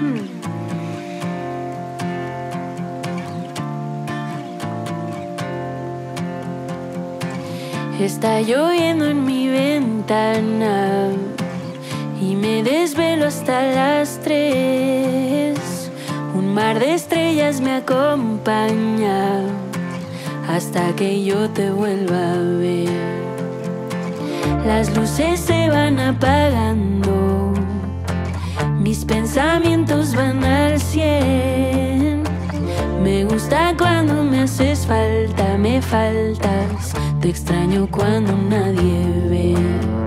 Está lloviendo en mi ventana y me desvelo hasta las 3. Un mar de estrellas me acompaña hasta que yo te vuelva a ver. Las luces se van apagando, mis pensamientos van al 100. Me gusta cuando me haces falta, me faltas. Te extraño cuando nadie ve.